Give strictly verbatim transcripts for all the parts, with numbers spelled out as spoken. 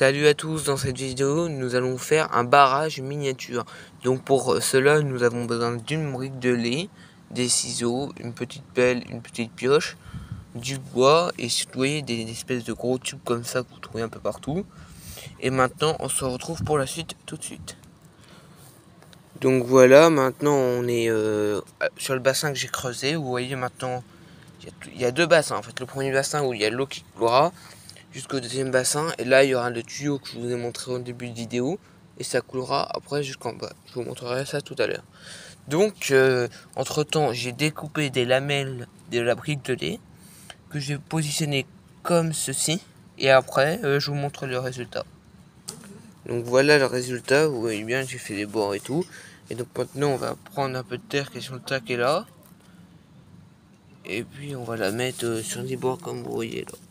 Salut à tous, dans cette vidéo nous allons faire un barrage miniature. Donc pour cela nous avons besoin d'une brique de lait, des ciseaux, une petite pelle, une petite pioche, du bois et si vous voyez des espèces de gros tubes comme ça que vous trouvez un peu partout. Et maintenant on se retrouve pour la suite tout de suite. Donc voilà, maintenant on est euh, sur le bassin que j'ai creusé. Vous voyez maintenant il y a deux bassins en fait. Le premier bassin où il y a l'eau qui coulera jusqu'au deuxième bassin, et là il y aura le tuyau que je vous ai montré au début de vidéo et ça coulera après jusqu'en bas. Je vous montrerai ça tout à l'heure. Donc euh, entre temps j'ai découpé des lamelles de la brique de lait que j'ai positionné comme ceci et après euh, je vous montre le résultat. Donc voilà le résultat, vous voyez bien j'ai fait des bords et tout, et donc maintenant on va prendre un peu de terre qui est sur le tas qui est là et puis on va la mettre sur des bords comme vous voyez là.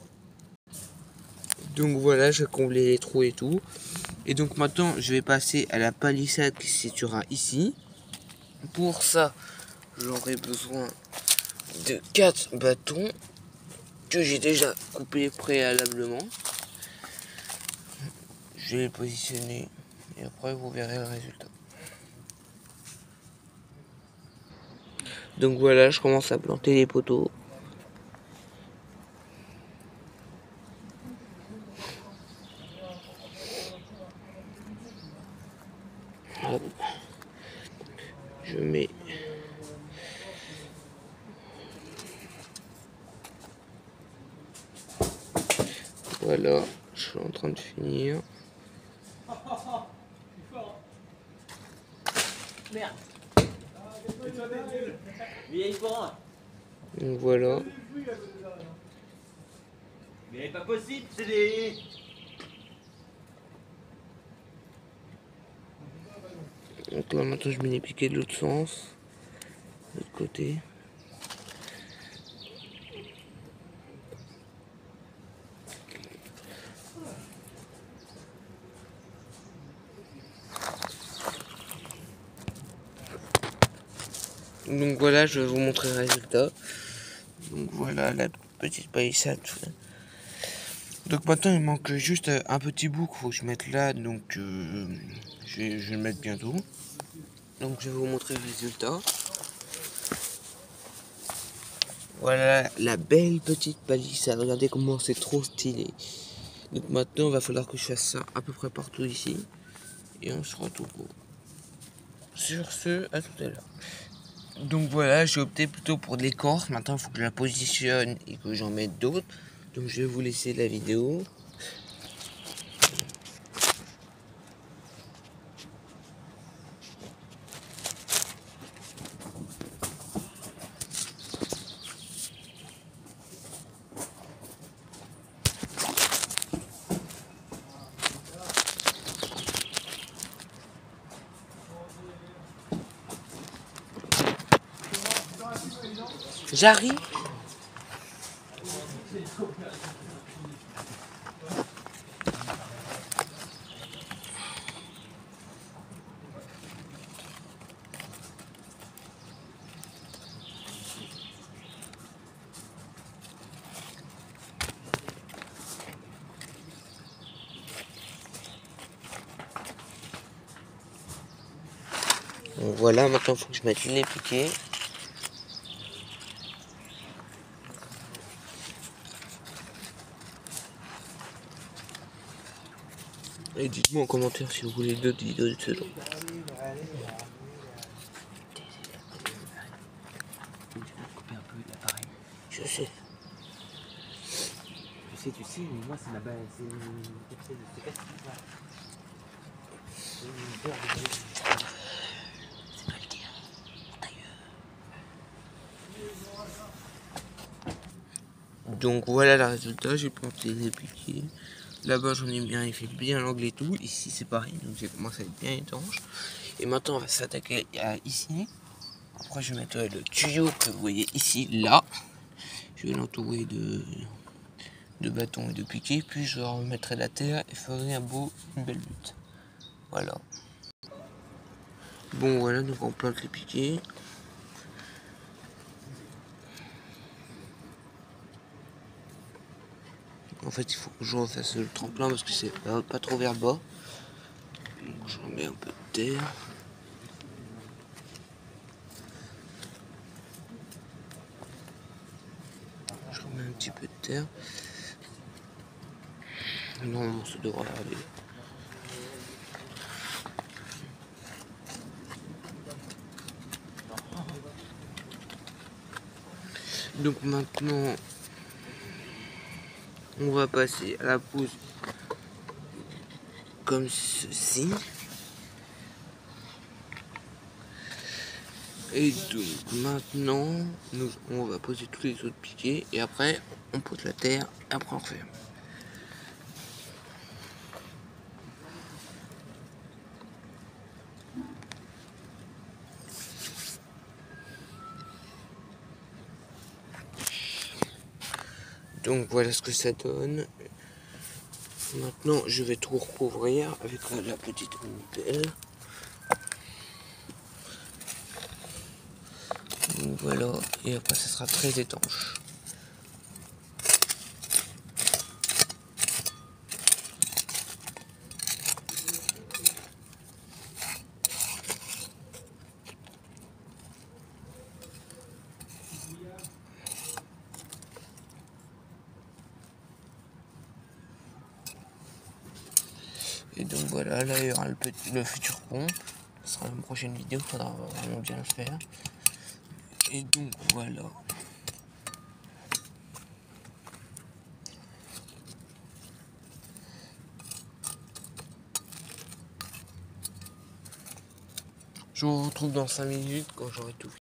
Donc voilà, j'ai comblé les trous et tout. Et donc maintenant, je vais passer à la palissade qui se situera ici. Pour ça, j'aurai besoin de quatre bâtons que j'ai déjà coupés préalablement. Je vais les positionner et après vous verrez le résultat. Donc voilà, je commence à planter les poteaux. Hop. Je mets voilà, je suis en train de finir. Merde. Donc voilà. Mais pas possible, c'est des... Donc là maintenant je mets les piquets de l'autre sens, de l'autre côté. Donc voilà, je vais vous montrer le résultat. Donc voilà la petite palissade. Donc maintenant il manque juste un petit bout qu'il faut que je mette là, donc euh, je, vais, je vais le mettre bientôt. Donc je vais vous montrer le résultat. Voilà la belle petite palissade, regardez comment c'est trop stylé. Donc maintenant il va falloir que je fasse ça à peu près partout ici. Et on se retrouve sur ce, à tout à l'heure. Donc voilà, j'ai opté plutôt pour de l'écorce. Maintenant il faut que je la positionne et que j'en mette d'autres. Donc je vais vous laisser la vidéo. J'arrive. Donc voilà, maintenant il faut que je mette les piquets. Et dites-moi en commentaire si vous voulez d'autres vidéos de ce genre. Je sais. Tu sais, tu sais, mais moi c'est la base, c'est... C'est facile ça. C'est pas le dire. Donc voilà le résultat, j'ai planté les piquets. Là-bas j'en ai bien, il fait bien l'angle et tout. Ici c'est pareil, donc j'ai commencé à être bien étanche. Et maintenant on va s'attaquer à ici. Après je vais mettre le tuyau que vous voyez ici, là. Je vais l'entourer de, de bâtons et de piquets. Puis je remettrai la terre et ferai un beau, une belle butte. Voilà. Bon voilà, donc on plante les piquets. En fait, il faut que je refasse le tremplin parce que c'est pas, pas trop vers le bas. Donc je remets un peu de terre. Je remets un petit peu de terre. Normalement, ça devrait aller. Donc maintenant, on va passer à la pose comme ceci. Et donc maintenant, nous, on va poser tous les autres piquets et après on pose la terre et après on referme. Donc voilà ce que ça donne. Maintenant je vais tout recouvrir avec la petite pelle. Donc voilà, et après ça sera très étanche. Et donc voilà, là il y aura le, petit, le futur pont. Ce sera une prochaine vidéo, il faudra vraiment bien le faire. Et donc voilà. Je vous retrouve dans cinq minutes quand j'aurai tout fait.